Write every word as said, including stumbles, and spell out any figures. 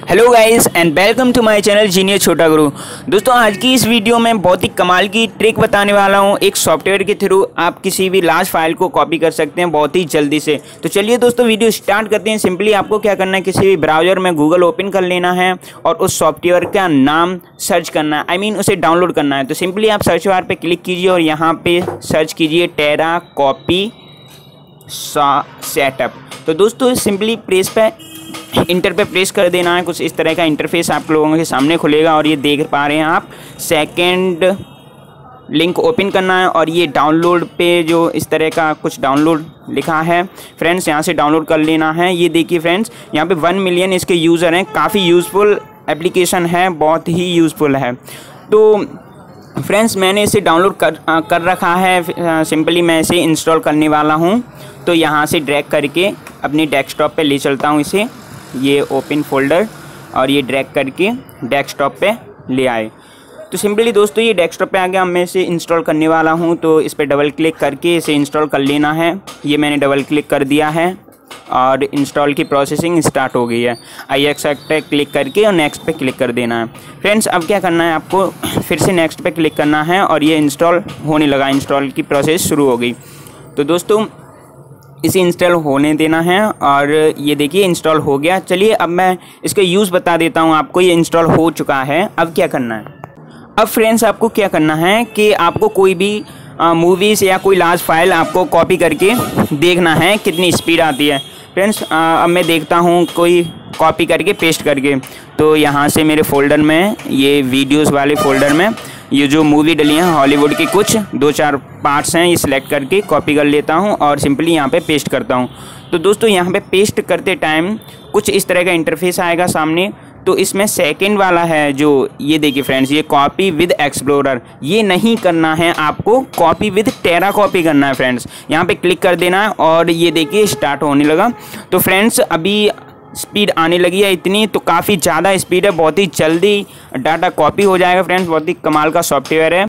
Hello guys and welcome to my channel genius Chhota Guru. दोस्तों आज की इस वीडियो में बहुत ही कमाल की ट्रिक बताने वाला हूं। एक सॉफ्टवेयर के थ्रू आप किसी भी लार्ज फाइल को कॉपी कर सकते हैं बहुत ही जल्दी से। तो चलिए दोस्तों वीडियो स्टार्ट करते हैं। सिंपली आपको क्या करना है, किसी भी ब्राउजर में गूगल ओपन कर लेना है और उस सॉफ्टवेयर का नाम सर्च करना है, आई मीन उसे डाउनलोड करना है। तो सिंपली आप सर्च बार पर क्लिक कीजिए और यहाँ पर सर्च कीजिए टेरा कॉपी सेटअप। तो दोस्तों सिंपली प्रेस पे इंटर पे प्रेस कर देना है। कुछ इस तरह का इंटरफेस आप लोगों के सामने खुलेगा और ये देख पा रहे हैं आप, सेकंड लिंक ओपन करना है और ये डाउनलोड पे जो इस तरह का कुछ डाउनलोड लिखा है फ्रेंड्स, यहाँ से डाउनलोड कर लेना है। ये देखिए फ्रेंड्स, यहाँ पे वन मिलियन इसके यूज़र हैं। काफ़ी यूज़फुल एप्लीकेशन है, बहुत ही यूज़फुल है। तो फ्रेंड्स मैंने इसे डाउनलोड कर आ, कर रखा है। सिंपली मैं इसे इंस्टॉल करने वाला हूँ। तो यहाँ से ड्रैग करके अपनी डेस्कटॉप पे ले चलता हूँ इसे, ये ओपन फोल्डर, और ये ड्रैग करके डेस्कटॉप पे ले आए। तो सिंपली दोस्तों ये डेस्कटॉप पे आ गया। मैं इसे इंस्टॉल करने वाला हूँ, तो इस पर डबल क्लिक करके इसे इंस्टॉल कर लेना है। ये मैंने डबल क्लिक कर दिया है और इंस्टॉल की प्रोसेसिंग स्टार्ट हो गई है। आई एक्सेप्ट पे क्लिक करके और नेक्स्ट पे क्लिक कर देना है। फ्रेंड्स अब क्या करना है, आपको फिर से नेक्स्ट पे क्लिक करना है और ये इंस्टॉल होने लगा, इंस्टॉल की प्रोसेस शुरू हो गई। तो दोस्तों इसे इंस्टॉल होने देना है और ये देखिए इंस्टॉल हो गया। चलिए अब मैं इसका यूज़ बता देता हूँ आपको। ये इंस्टॉल हो चुका है। अब क्या करना है, अब फ्रेंड्स आपको क्या करना है कि आपको कोई भी मूवीज़ या कोई लार्ज फाइल आपको कॉपी करके देखना है कितनी स्पीड आती है। फ्रेंड्स अब मैं देखता हूँ कोई कॉपी करके पेस्ट करके। तो यहाँ से मेरे फोल्डर में, ये वीडियोस वाले फोल्डर में ये जो मूवी डली हैं हॉलीवुड की, कुछ दो चार पार्ट्स हैं, ये सिलेक्ट करके कॉपी कर लेता हूँ और सिंपली यहाँ पे पेस्ट करता हूँ। तो दोस्तों यहाँ पे पेस्ट करते टाइम कुछ इस तरह का इंटरफेस आएगा सामने। तो इसमें सेकंड वाला है जो, ये देखिए फ्रेंड्स, ये कॉपी विद एक्सप्लोरर, ये नहीं करना है आपको, कॉपी विद टेरा कॉपी करना है फ्रेंड्स। यहाँ पे क्लिक कर देना है और ये देखिए स्टार्ट होने लगा। तो फ्रेंड्स अभी स्पीड आने लगी है इतनी, तो काफ़ी ज़्यादा स्पीड है, बहुत ही जल्दी डाटा कॉपी हो जाएगा फ्रेंड्स। बहुत ही कमाल का सॉफ्टवेयर है।